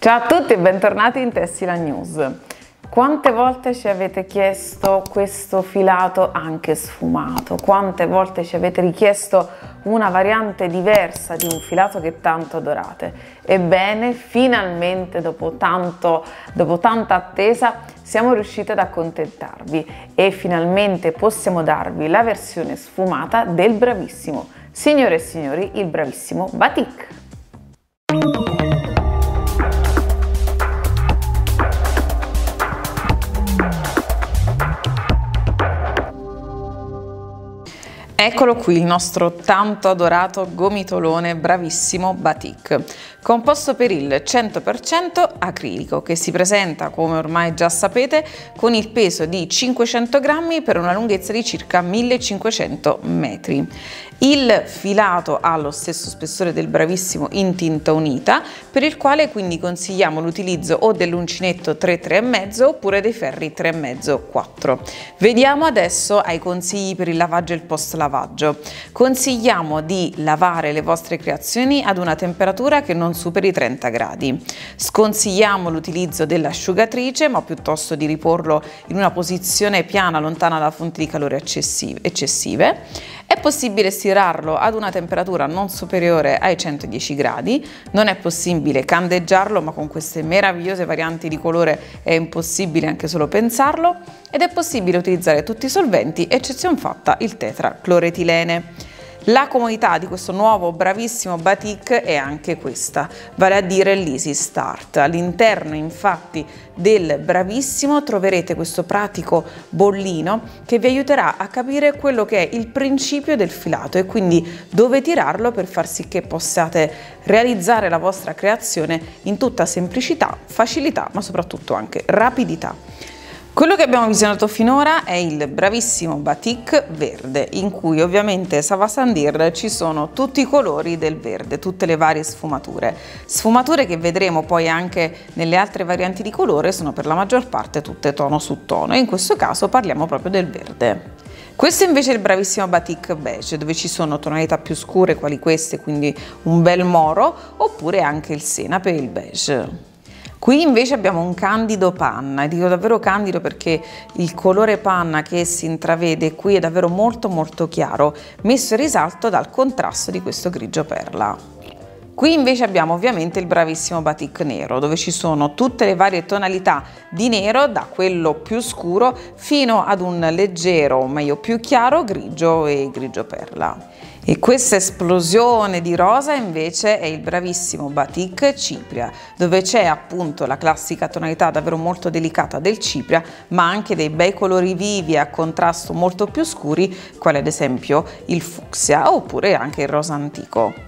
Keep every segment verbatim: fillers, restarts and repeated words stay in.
Ciao a tutti e bentornati in Tessila News. Quante volte ci avete chiesto questo filato anche sfumato? Quante volte ci avete richiesto una variante diversa di un filato che tanto adorate? Ebbene, finalmente dopo, tanto, dopo tanta attesa siamo riusciti ad accontentarvi e finalmente possiamo darvi la versione sfumata del bravissimo, signore e signori, il bravissimo Batik. Eccolo qui il nostro tanto adorato gomitolone bravissimo Batik, composto per il cento per cento acrilico, che si presenta, come ormai già sapete, con il peso di cinquecento grammi per una lunghezza di circa millecinquecento metri. Il filato ha lo stesso spessore del bravissimo in tinta unita, per il quale quindi consigliamo l'utilizzo o dell'uncinetto tre tre e mezzo oppure dei ferri tre e mezzo quattro. Vediamo adesso ai consigli per il lavaggio e il post lavaggio. Consigliamo di lavare le vostre creazioni ad una temperatura che non superi i trenta gradi. Sconsigliamo l'utilizzo dell'asciugatrice, ma piuttosto di riporlo in una posizione piana lontana da fonti di calore eccessive. È possibile stirarlo ad una temperatura non superiore ai centodieci gradi, non è possibile candeggiarlo, ma con queste meravigliose varianti di colore è impossibile anche solo pensarlo, ed è possibile utilizzare tutti i solventi, eccezion fatta il tetracloretilene. La comodità di questo nuovo bravissimo Batik è anche questa, vale a dire l'Easy Start. All'interno infatti del bravissimo troverete questo pratico bollino che vi aiuterà a capire quello che è il principio del filato e quindi dove tirarlo per far sì che possiate realizzare la vostra creazione in tutta semplicità, facilità, ma soprattutto anche rapidità. Quello che abbiamo visionato finora è il bravissimo Batik verde, in cui ovviamente ça va sans dire ci sono tutti i colori del verde, tutte le varie sfumature. Sfumature che vedremo poi anche nelle altre varianti di colore sono per la maggior parte tutte tono su tono e in questo caso parliamo proprio del verde. Questo invece è il bravissimo Batik beige, dove ci sono tonalità più scure quali queste, quindi un bel moro, oppure anche il senape e il beige. Qui invece abbiamo un candido panna, e dico davvero candido perché il colore panna che si intravede qui è davvero molto molto chiaro, messo in risalto dal contrasto di questo grigio perla. Qui invece abbiamo ovviamente il bravissimo Batik nero, dove ci sono tutte le varie tonalità di nero, da quello più scuro fino ad un leggero, o meglio più chiaro, grigio e grigio perla. E questa esplosione di rosa invece è il bravissimo Batik cipria, dove c'è appunto la classica tonalità davvero molto delicata del cipria, ma anche dei bei colori vivi a contrasto molto più scuri, quali ad esempio il fucsia oppure anche il rosa antico.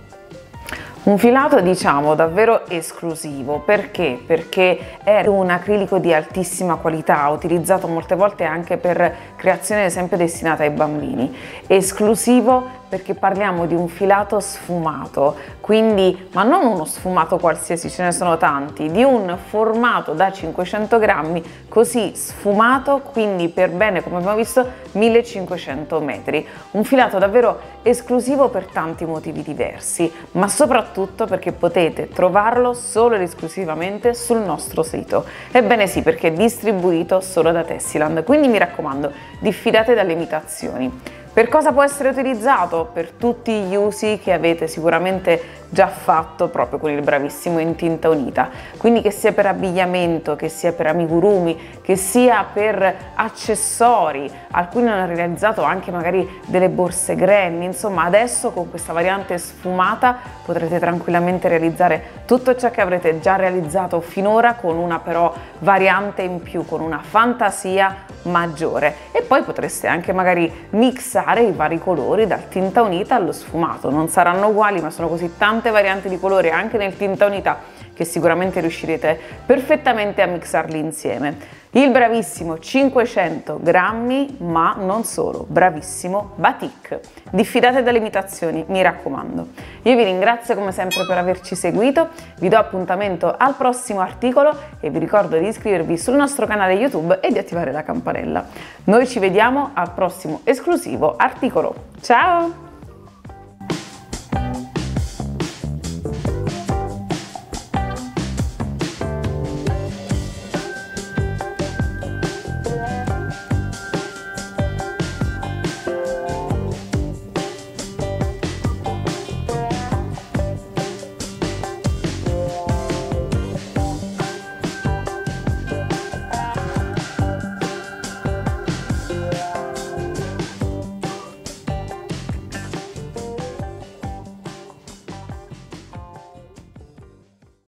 Un filato diciamo davvero esclusivo, perché? Perché è un acrilico di altissima qualità, utilizzato molte volte anche per creazioni ad esempio destinate ai bambini. Esclusivo perché parliamo di un filato sfumato, quindi, ma non uno sfumato qualsiasi, ce ne sono tanti, di un formato da cinquecento grammi, così sfumato, quindi per bene, come abbiamo visto, millecinquecento metri. Un filato davvero esclusivo per tanti motivi diversi, ma soprattutto perché potete trovarlo solo ed esclusivamente sul nostro sito. Ebbene sì, perché è distribuito solo da Tessiland, quindi mi raccomando, diffidate dalle imitazioni. Per cosa può essere utilizzato? Per tutti gli usi che avete sicuramente già fatto proprio con il bravissimo in tinta unita, quindi che sia per abbigliamento, che sia per amigurumi, che sia per accessori, alcuni hanno realizzato anche magari delle borse granny, insomma adesso con questa variante sfumata potrete tranquillamente realizzare tutto ciò che avrete già realizzato finora con una però variante in più, con una fantasia maggiore, e poi potreste anche magari mixare i vari colori dal tinta unita allo sfumato. Non saranno uguali, ma sono così tante varianti di colore anche nel tinta unita che sicuramente riuscirete perfettamente a mixarli insieme. Il bravissimo cinquecento grammi, ma non solo, bravissimo Batik. Diffidate dalle imitazioni, mi raccomando. Io vi ringrazio come sempre per averci seguito, vi do appuntamento al prossimo articolo e vi ricordo di iscrivervi sul nostro canale YouTube e di attivare la campanella. Noi ci vediamo al prossimo esclusivo articolo. Ciao!